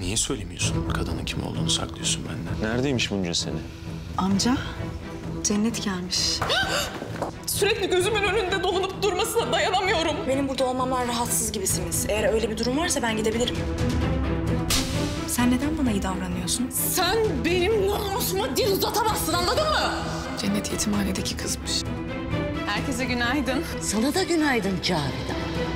Niye söylemiyorsun? Kadının kim olduğunu saklıyorsun benden. Neredeymiş bunca sene? Amca, Cennet gelmiş. Sürekli gözümün önünde dolanıp durmasına dayanamıyorum. Benim burada olmamdan rahatsız gibisiniz. Eğer öyle bir durum varsa ben gidebilirim. Sen neden bana iyi davranıyorsun? Sen benim namusuma dil uzatamazsın, anladın mı? Cennet yetimhanedeki kızmış. Herkese günaydın. Sana da günaydın Cavidan.